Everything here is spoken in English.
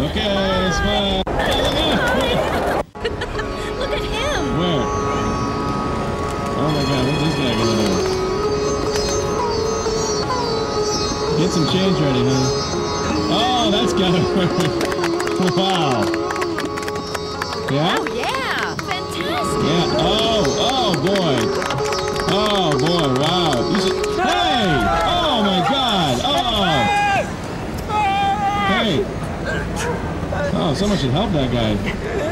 Okay, smile. Look at him. Where? Oh my God, what's this guy gonna do? Get some change ready, huh? Oh, that's gotta work. Wow. Yeah? Oh, yeah. Fantastic. Yeah. Oh boy. Oh boy, wow. You should... Hey! Oh my God! Oh! Hey! Oh, someone should help that guy.